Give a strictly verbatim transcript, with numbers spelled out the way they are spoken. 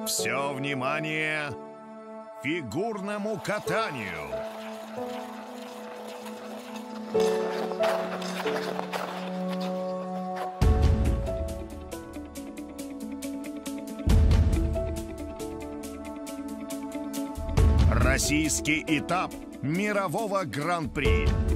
Все внимание фигурному катанию. Российский этап мирового гран-при.